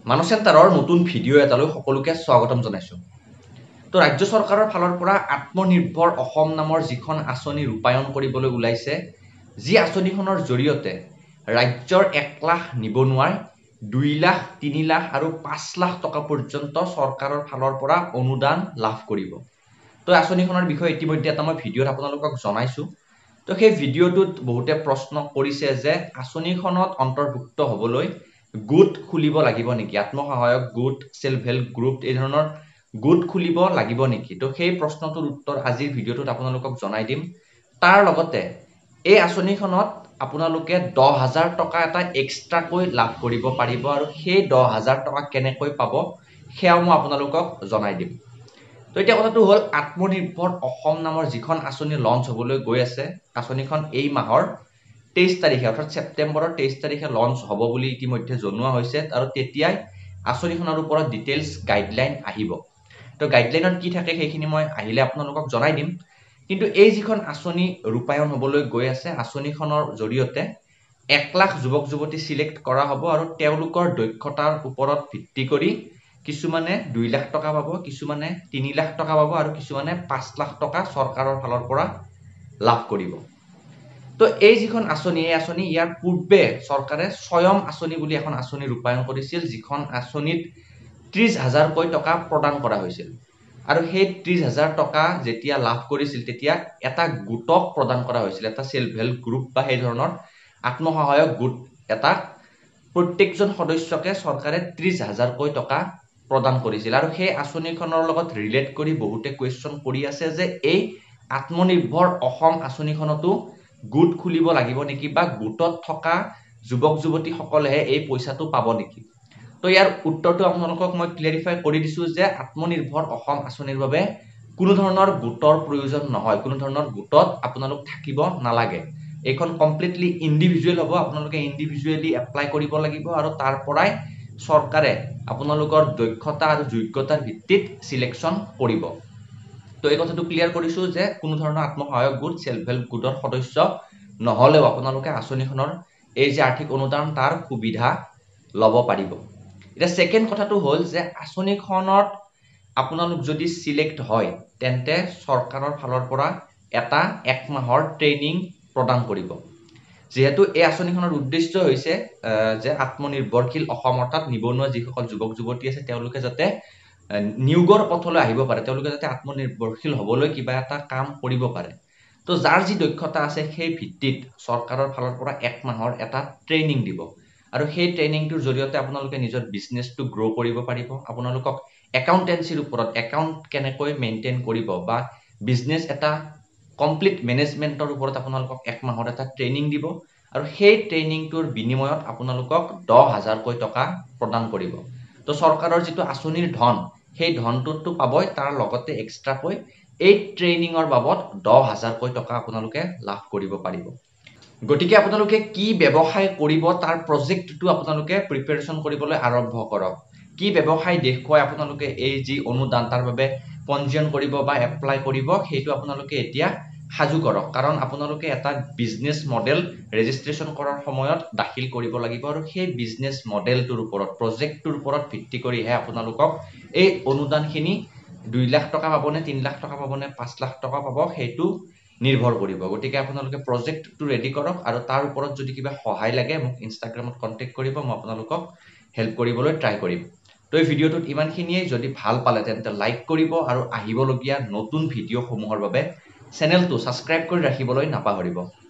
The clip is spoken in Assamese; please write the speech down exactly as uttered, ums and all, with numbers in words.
মানৱ চেণ্টাৰৰ নতুন ভিডিঅ' এটালৈ সকলোকে স্বাগতম জনাইছো। তো ৰাজ্য চৰকাৰৰ ফালৰ পৰা আত্মনিৰ্ভৰ অসম নামৰ যিখন আঁচনি ৰূপায়ণ কৰিবলৈ ওলাইছে, যি আঁচনিখনৰ জৰিয়তে ৰাজ্যৰ এক লাখ নিবনুৱাই দুই লাখ, তিনি লাখ আৰু পাঁচ লাখ টকা পৰ্যন্ত চৰকাৰৰ ফালৰ পৰা অনুদান লাভ কৰিব। তো আঁচনিখনৰ বিষয়ে ইতিমধ্যে এটা মই ভিডিঅ'ত আপোনালোকক জনাইছো। তো সেই ভিডিঅ'টোত বহুতে প্ৰশ্ন কৰিছে যে আঁচনিখনত অন্তৰ্ভুক্ত হ'বলৈ গোট খুলিব লাগিব নেকি, আত্মসহায়ক গোট, সেলফ হেল্প গ্ৰুপ এই ধৰণৰ গোট খুলিব লাগিব নেকি। তো সেই প্ৰশ্নটোৰ উত্তৰ আজিৰ ভিডিঅ'টোত আপোনালোকক জনাই দিম। তাৰ লগতে এই আঁচনিখনত আপোনালোকে দহ হাজাৰ টকা এটা এক্সট্ৰাকৈ লাভ কৰিব পাৰিব আৰু সেই দহ হাজাৰ টকা কেনেকৈ পাব সেয়াও মই আপোনালোকক জনাই দিম। তো এতিয়া কথাটো হ'ল, আত্মনিৰ্ভৰ অসম নামৰ যিখন আঁচনি লঞ্চ হ'বলৈ গৈ আছে, আঁচনিখন এই মাহৰ তেইছ তাৰিখে অৰ্থাৎ ছেপ্টেম্বৰৰ তেইছ তাৰিখে লঞ্চ হ'ব বুলি ইতিমধ্যে জনোৱা হৈছে আৰু তেতিয়াই আঁচনিখনৰ ওপৰত ডিটেইলছ গাইডলাইন আহিব। তো গাইডলাইনত কি থাকে সেইখিনি মই আহিলে আপোনালোকক জনাই দিম। কিন্তু এই যিখন আঁচনি ৰূপায়ণ হ'বলৈ গৈ আছে, আঁচনিখনৰ জৰিয়তে এক লাখ যুৱক যুৱতী চিলেক্ট কৰা হ'ব আৰু তেওঁলোকৰ দক্ষতাৰ ওপৰত ভিত্তি কৰি কিছুমানে দুই লাখ টকা পাব, কিছুমানে তিনি লাখ টকা পাব আৰু কিছুমানে পাঁচ লাখ টকা চৰকাৰৰ ফালৰ পৰা লাভ কৰিব। তো এই যিখন আঁচনি, এই আঁচনি ইয়াৰ পূৰ্বে চৰকাৰে স্বয়ং আঁচনি বুলি এখন আঁচনি ৰূপায়ণ কৰিছিল, যিখন আঁচনিত ত্ৰিশ হাজাৰকৈ টকা প্ৰদান কৰা হৈছিল। আৰু সেই ত্ৰিশ হাজাৰ টকা যেতিয়া লাভ কৰিছিল তেতিয়া এটা গোটক প্ৰদান কৰা হৈছিল, এটা সেলফ হেল্প গ্ৰুপ বা সেই ধৰণৰ আত্মসহায়ক গোট এটা, প্ৰত্যেকজন সদস্যকে চৰকাৰে ত্ৰিশ হাজাৰকৈ টকা প্ৰদান কৰিছিল। আৰু সেই আঁচনিখনৰ লগত ৰিলেট কৰি বহুতে কুৱেশ্যন কৰি আছে যে এই আত্মনিৰ্ভৰ অসম আঁচনিখনতো গোট খুলিব লাগিব নেকি বা গোটত থকা যুৱক যুৱতীসকলেহে এই পইচাটো পাব নেকি। তো ইয়াৰ উত্তৰটো আপোনালোকক মই ক্লিয়াৰিফাই কৰি দিছো যে আত্মনিৰ্ভৰ অসম আঁচনিৰ বাবে কোনো ধৰণৰ গোটৰ প্ৰয়োজন নহয়, কোনো ধৰণৰ গোটত আপোনালোক থাকিব নালাগে। এইখন কমপ্লিটলি ইণ্ডিভিজুৱেল হ'ব, আপোনালোকে ইণ্ডিভিজুৱেলি এপ্লাই কৰিব লাগিব আৰু তাৰ পৰাই চৰকাৰে আপোনালোকৰ দক্ষতা আৰু যোগ্যতাৰ ভিত্তিত চিলেকশ্যন কৰিব। তো এই কথাটো ক্লিয়াৰ কৰিছো যে কোনো ধৰণৰ আত্মসহায়ক গোট, সেলফ হেল্প গোটৰ সদস্য নহ'লেও আপোনালোকে আঁচনিখনৰ এই যে আৰ্থিক অনুদান তাৰ সুবিধা ল'ব পাৰিব। এতিয়া ছেকেণ্ড কথাটো হ'ল যে আঁচনিখনত আপোনালোক যদি চিলেক্ট হয় তেন্তে চৰকাৰৰ ফালৰ পৰা এটা এক মাহৰ ট্ৰেইনিং প্ৰদান কৰিব। যিহেতু এই আঁচনিখনৰ উদ্দেশ্য হৈছে যে আত্মনিৰ্ভৰশীল অসম অৰ্থাৎ নিবনুৱা যিসকল যুৱক যুৱতী আছে তেওঁলোকে যাতে নিয়োগৰ পথলৈ আহিব পাৰে, তেওঁলোকে যাতে আত্মনিৰ্ভৰশীল হ'বলৈ কিবা এটা কাম কৰিব পাৰে। তো যাৰ যি দক্ষতা আছে সেই ভিত্তিত চৰকাৰৰ ফালৰ পৰা এক মাহৰ এটা ট্ৰেইনিং দিব আৰু সেই ট্ৰেইনিংটোৰ জৰিয়তে আপোনালোকে নিজৰ বিজনেছটো গ্ৰ' কৰিব পাৰিব। আপোনালোকক একাউণ্টেঞ্চিৰ ওপৰত, একাউণ্ট কেনেকৈ মেইনটেইন কৰিব বা বিজনেছ এটা কমপ্লিট মেনেজমেণ্টৰ ওপৰত আপোনালোকক এক মাহৰ এটা ট্ৰেইনিং দিব আৰু সেই ট্ৰেইনিংটোৰ বিনিময়ত আপোনালোকক দহ হাজাৰকৈ টকা প্ৰদান কৰিব। তো চৰকাৰৰ যিটো আঁচনিৰ ধন, সেই ধনটোতো পাবই, তাৰ লগতে এক্সট্ৰাকৈ এই ট্ৰেইনিঙৰ বাবদ দহ হাজাৰকৈ টকা আপোনালোকে লাভ কৰিব পাৰিব। গতিকে আপোনালোকে কি ব্যৱসায় কৰিব তাৰ প্ৰজেক্টটো আপোনালোকে প্ৰিপেৰেশ্যন কৰিবলৈ আৰম্ভ কৰক। কি ব্যৱসায় দেখুৱাই আপোনালোকে এই যি অনুদান তাৰ বাবে পঞ্জীয়ন কৰিব বা এপ্লাই কৰিব সেইটো আপোনালোকে এতিয়া সাজু কৰক, কাৰণ আপোনালোকে এটা বিজনেছ মডেল ৰেজিষ্ট্ৰেশ্যন কৰাৰ সময়ত দাখিল কৰিব লাগিব আৰু সেই বিজনেছ মডেলটোৰ ওপৰত, প্ৰজেক্টটোৰ ওপৰত ভিত্তি কৰিহে আপোনালোকক এই অনুদানখিনি দুই লাখ টকা পাবনে, তিনি লাখ টকা পাবনে, পাঁচ লাখ টকা পাব সেইটো নিৰ্ভৰ কৰিব। গতিকে আপোনালোকে প্ৰজেক্টটো ৰেডি কৰক আৰু তাৰ ওপৰত যদি কিবা সহায় লাগে মোক ইনষ্টাগ্ৰামত কণ্টেক্ট কৰিব, মই আপোনালোকক হেল্প কৰিবলৈ ট্ৰাই কৰিম। তো এই ভিডিঅ'টোত ইমানখিনিয়ে। যদি ভাল পালে তেন্তে লাইক কৰিব আৰু আহিবলগীয়া নতুন ভিডিঅ'সমূহৰ বাবে চেনেলটো ছাবস্ক্ৰাইব কৰি ৰাখিবলৈ নাপাহৰিব।